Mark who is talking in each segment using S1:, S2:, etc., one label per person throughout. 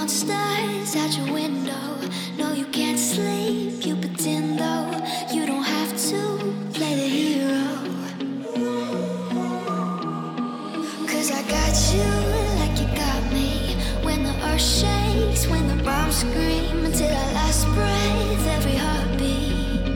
S1: monsters out your window. No, you can't sleep, you pretend though. You don't have to play the hero. 'Cause I got you like you got me. When the earth shakes, when the bombs scream, until our last breath, every heartbeat.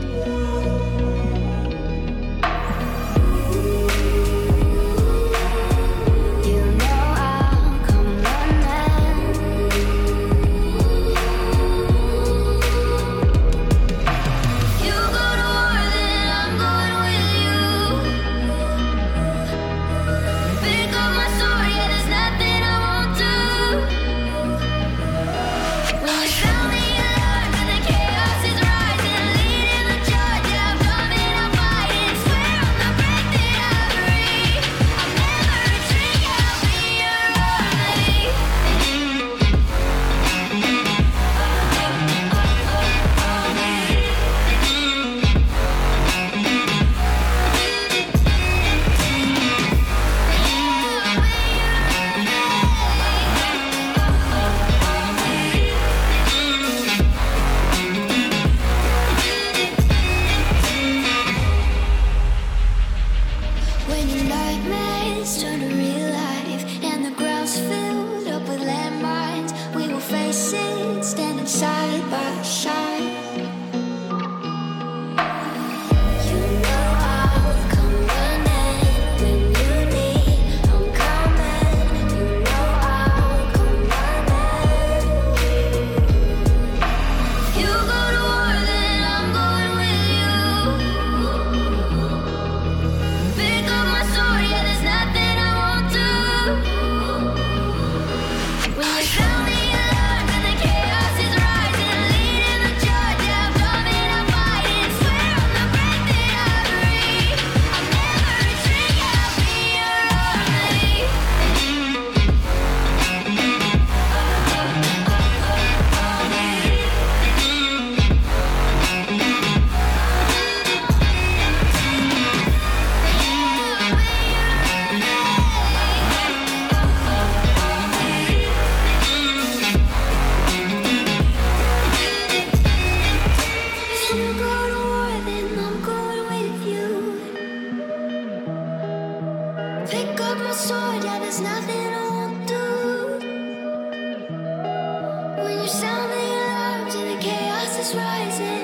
S1: Pick up my sword, yeah, there's nothing I won't do. When you sound the alarms and the chaos is rising.